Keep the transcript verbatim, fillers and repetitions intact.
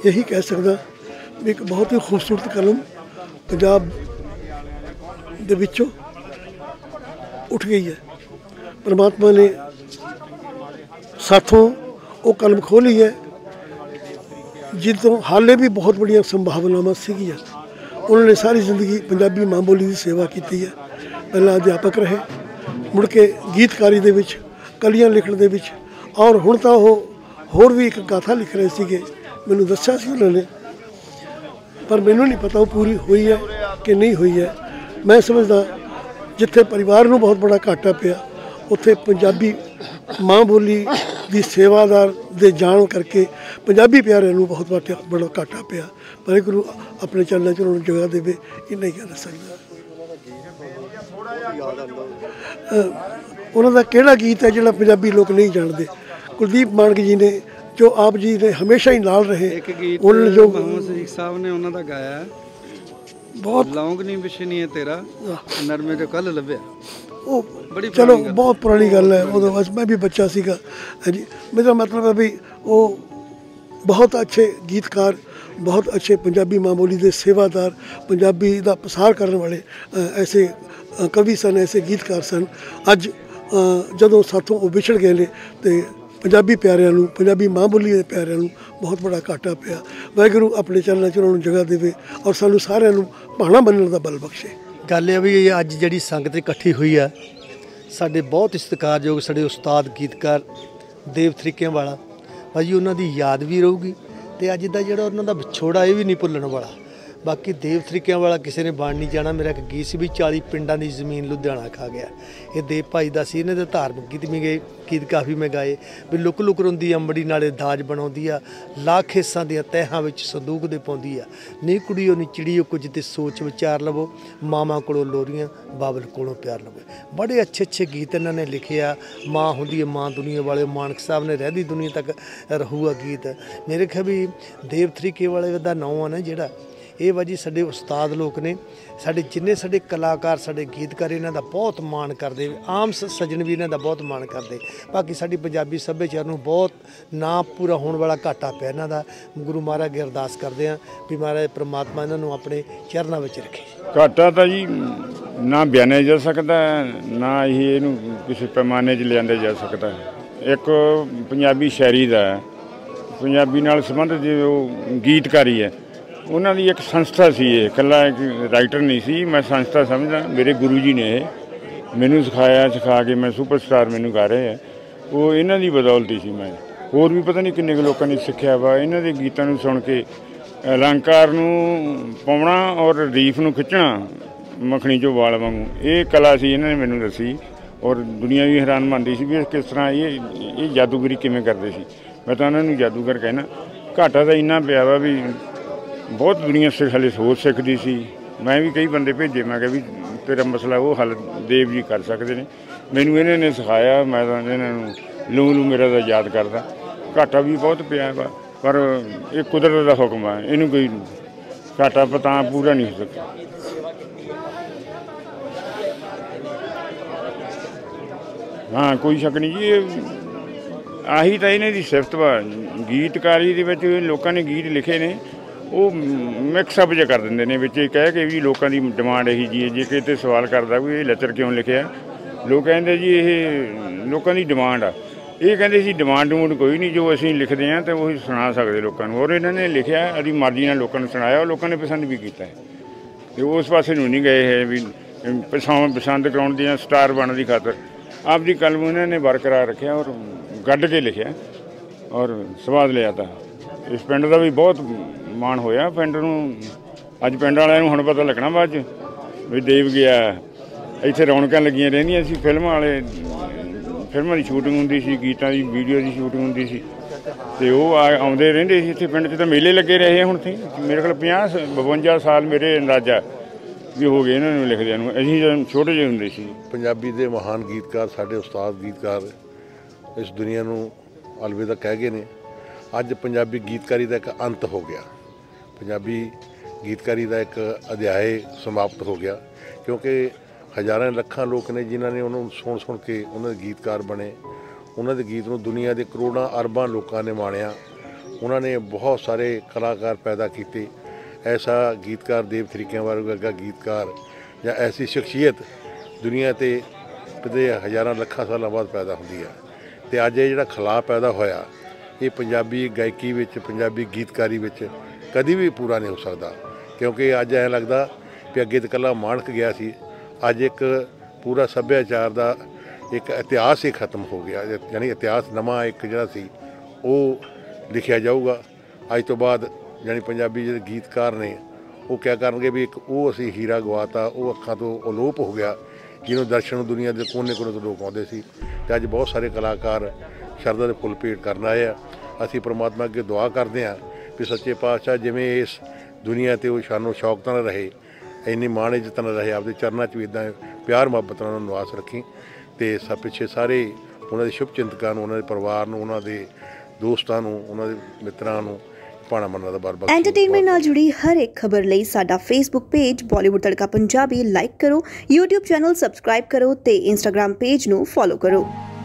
यही कह सकदा भी एक बहुत ही खूबसूरत कलम पंजाब दे विचों उठ गई है। परमात्मा ने साथों वो कलम खोली है जितों हाले भी बहुत बड़िया संभावनावां सीगियां। उन्होंने सारी जिंदगी पंजाबी मां बोली की सेवा की है। पहला अध्यापक रहे, मुड़ के गीतकारी दे विच, कलियां लिखण दे विच, और हुण तां वो होर भी एक गाथा लिख रहे सीगे। मैनू दस्सिया सी उन्होंने, पर मैनू नहीं पता वो पूरी हुई है कि नहीं हुई है। मैं समझदा जिथे परिवार नूं बहुत बड़ा घाटा पिया उत्थे पंजाबी मां बोली की सेवादार दे जान करके पंजाबी प्यारिਆਂ ਨੂੰ बहुत बड़ा बड़ा घाटा पिया। वाहिगुरू अपने चरणों च उन्होंने जगह देवे, इन्ना ही कह सकदा। उन्हों का किहड़ा गीत है जिहड़ा पंजाबी लोग नहीं जानते? कुलदीप मानक जी ने, जो आप जी ने हमेशा ही नाल रहे। एक गीत उन्होंने जो मोहम्मद सदीक साहब ने उन्होंने गाया बहुत लौंग नहीं विछ नहीं है तेरा नरमे जो कल लभ्या। वो बड़ी चलो बहुत पुरानी गल है, वो बस मैं भी बच्चा सीगा। हाँ जी, मेरा मतलब है भी वो बहुत अच्छे गीतकार, बहुत अच्छे पंजाबी मां बोली के सेवादार, पंजाबी का प्रसार करने वाले ऐसे कवि सन, ऐसे गीतकार सन। अज जदों साथों वो विछड़ गए ने तो पंजाबी प्यारिਆਂ ਨੂੰ, पंजाबी मां बोली के प्यारिਆਂ ਨੂੰ बहुत बड़ा घाटा पिया। वाहिगुरू अपने चरणों च उन्होंने जगह देवे और सानू सारिਆਂ ਨੂੰ भाणा बनने का बल बख्शे। गल है भी अज जी संगत इकट्ठी हुई है, साढ़े बहुत ही सत्कारयोग साढ़े उस्ताद गीतकार देव तरीकों वाला भाजी, उन्होंने याद भी रहूगी तो अज का जो उन्होंने विछोड़ा ये भी नहीं भुलन वाला। बाकी देव तरीकों वाला किसी ने बन नहीं जाना। मेरा एक गीत से भी चाली पिंडा की जमीन लुधियाना खा गया, ये देव भाई का सी। इन्हें धार्मिक गीत भी गए, गीत काफ़ी मैं गाए भी लुक लुक रोंदी अंबड़ी नाले दाज बनाउंदी आ, लाख हिस्सां दियां तहां विच संदूक दे पाउंदी आ, नी कुड़ियो नी चिड़ियो कुछ ते सोच विचार लवो, मामा कोलों लोरियां बाबल कोलों प्यार लवो। बड़े अच्छे अच्छे गीत इन्होंने लिखे आ। माँ होंदी है माँ दुनिया वाले, मानक साहब ने रहदी दुनिया तक रहूगा गीत। मेरे ख्याल भी देव तरीके वाले का नाम है ना जिहड़ा, ये भाजी साडे उस्ताद लोग ने, साडे जिन्ने साडे कलाकार साडे गीतकार इन्हां दा बहुत मान करते, आम सज्जन भी इन्हां दा बहुत मान करते। बाकी साडी पंजाबी सभ्याचार नूं बहुत ना पूरा होने वाला घाटा पिया इन्हां दा। गुरु महाराज अगे अरदास करते हैं भी महाराज परमात्मा इन्हां नूं अपने चरणों विच रखे। घाटा तो जी ना बयानिया जा सकता, ना ये किसी पैमाने च लिया जा सकता। एक पंजाबी शायरी का, पंजाबी नाल संबंधित जो गीतकारी है, उन्होंने एक संस्था सी, ये कला एक राइटर नहीं सी। मैं संस्था समझदा, मेरे गुरु जी ने मैनू सिखाया, सिखा के मैं सुपरस्टार मैनू गा रहे हैं, वो इन्हों की बदौलती सी। मैं होर भी पता नहीं किन्ने लोगों ने सीखा वा इन्हों के गीतों को सुन के। अलंकार नूं पाउणा और रीफ नूं खिच्चना मखनी चो वाल वांगू, ये कला सी इन्होंने मैनू दसी। और दुनिया भी हैरान मानती सी भी किस तरह ये ये जादूगरी किवें करते सी। मैं तो उन्होंने जादूगर कहना। घाटा तो इन्ना पिया वा भी बहुत दुनिया से हले सोच सकती सी। मैं भी कई बंदे भेजे, मैं कहा भी तेरा मसला वो हल देव जी कर सकते हैं। मैनू इन्होंने सिखाया, मैं इन्होंने लू लू मेरा तो याद करता। घाटा भी बहुत पिया वा, पर ये कुदरत का हुक्म है, इनू कोई घाटा पता पूरा नहीं हो सकता। हाँ कोई शक नहीं जी, ये आही तो इन्हों की सिफत वा। गीतकारी के लोगों ने गीत लिखे ने वो मिक्सअप जो कर देंगे ने, बच्चे कह के भी लोगों की डिमांड यही जी है। जे किते सवाल करता कोई ये लचर क्यों लिखे, लोग कहते जी ये लोगों की डिमांड आ। ये कहते सी डिमांड डूमांड कोई नहीं, जो असीं लिखते हैं तो वही सुना सकते लोगों को। और इन्होंने लिखा अभी मर्जी नाल लोगों ने सुनाया और लोगों ने पसंद भी किया है। तो उस पासे नहीं गए है भी पसंद पसंद कराउण दी स्टार बनने की खातर। आपकी कलम इन्होंने बरकरार रखा और गढ़ के लिखा और स्वाद लिया था। इस पिंड का भी बहुत माण होया। पिंड नूं अज पिंड वालिआं नूं हुण पता लगना बाद भी देव गया। इत्थे रौनकां लगियां रहिंदियां सी, फिल्म वाले फिल्मां दी शूटिंग हुंदी सी, गीतां दी वीडियो की शूटिंग हुंदी सी ते ओह आउंदे रहिंदे सी। इत्थे पिंड च तां मेले लगे रहे हुण थे मेरे कोल पचास बवंजा साल मेरे अंदाजा भी हो गए इन्हां नूं लिखदिआं नूं। असीं जदों छोटे ਜਿਹੇ हुंदे सी। पंजाबी दे महान गीतकार साडे उस्ताद गीतकार इस दुनिया नूं अलविदा कह गए ने। अज पंजाबी गीतकारी का एक अंत हो गया, पंजाबी गीतकारी का एक अध्याय समाप्त हो गया, क्योंकि हज़ारां लखां लोग ने जिन्होंने उन्होंने सुन सुन के उन्होंने गीतकार बने। उन्होंने गीत नूं दुनिया के करोड़ों अरबां लोगों ने माणिया उन्होंने बहुत सारे कलाकार पैदा किए। ऐसा गीतकार देव थरीकिया वर्गा गीतकार या ऐसी शख्सियत दुनिया ते किते हज़ारां लखां सालों बाद पैदा होंदी है। तो अज ये जिहड़ा खला पैदा होया ये पंजाबी गायकी विच पंजाबी गीतकारी विच कदी भी पूरा नहीं हो सकता, क्योंकि अज ऐ लगदा कि अगे तो कला माणक गया सी, अज एक पूरा सभ्याचार का एक इतिहास ही खत्म हो गया। यानी इतिहास नवा एक जिहड़ा सी वो लिखिया जाऊगा अज तो बाद। यानी पंजाबी जिहड़े गीतकार ने वो क्या करनगे भी एक वो असी हीरा गवाता, वो अखां तो अलोप हो गया जिन्होंने दर्शन दुनिया के कोने कोने तो लोग आते सी। ते अज बहुत सारे कलाकार शरदा के फुल भेंट करन आए आ। असी परमात्मा अगे दुआ करते हैं कि सच्चे पातशाह जिवें इस दुनिया ते वो शानो शौकत नाल रहे, इन्नी मान इज्जत नाल रहे, आपदे चरनां च भी इदां प्यार मुहब्बत नाल उन्हां नूं निवास रखी। ते सब पिछे सारे उन्हां दे शुभ चिंतकां नूं, उन्हां दे परिवार नूं, उन्हां दे दोस्तां नूं, उन्हां दे मित्रां नूं पाणा मन्ना दा बर बख्शे। एंटरटेनमेंट नाल जुड़ी हर एक खबर लई साडा Facebook page Bollywood Tadka Punjabi like करो, यूट्यूब चैनल सबसक्राइब करो ते इंस्टाग्राम पेज नूं फॉलो करो।